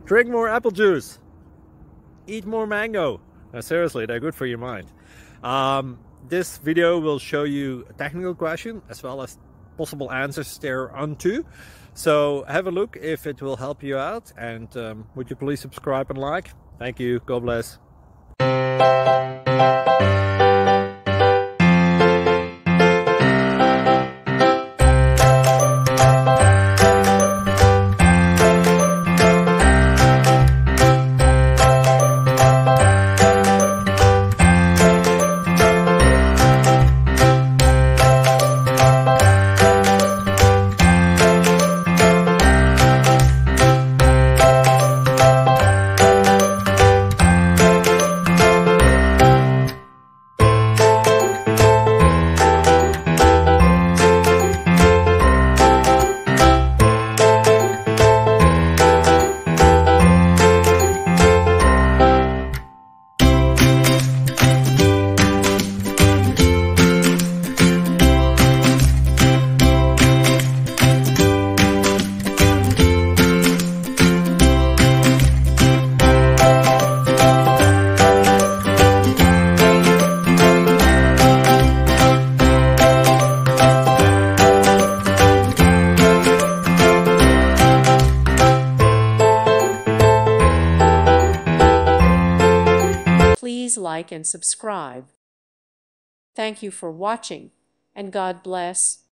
Drink more apple juice. Eat more mango. Seriously, they're good for your mind. This video will show you a technical question as well as possible answers thereunto. So have a look if it will help you out, and would you please subscribe and like? Thank you. God bless. Please like and subscribe. Thank you for watching, and God bless.